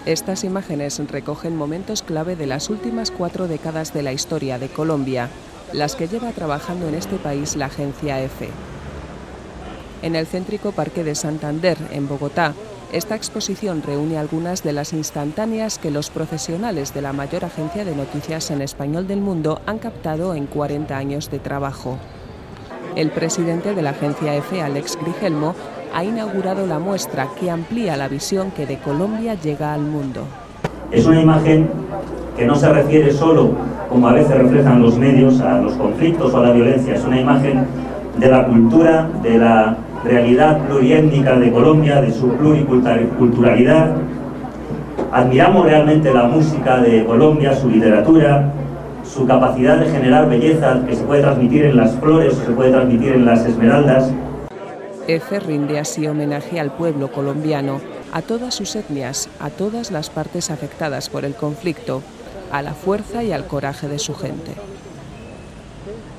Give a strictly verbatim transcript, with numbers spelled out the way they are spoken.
Estas imágenes recogen momentos clave de las últimas cuatro décadas de la historia de Colombia, las que lleva trabajando en este país la agencia EFE. En el céntrico Parque de Santander, en Bogotá, esta exposición reúne algunas de las instantáneas que los profesionales de la mayor agencia de noticias en español del mundo han captado en cuarenta años de trabajo. El presidente de la agencia EFE, Alex Grigelmo, ha inaugurado la muestra que amplía la visión que de Colombia llega al mundo. Es una imagen que no se refiere solo, como a veces reflejan los medios, a los conflictos o a la violencia. Es una imagen de la cultura, de la realidad pluriétnica de Colombia, de su pluriculturalidad. Admiramos realmente la música de Colombia, su literatura, su capacidad de generar belleza que se puede transmitir en las flores o se puede transmitir en las esmeraldas. EFE rinde así homenaje al pueblo colombiano, a todas sus etnias, a todas las partes afectadas por el conflicto, a la fuerza y al coraje de su gente.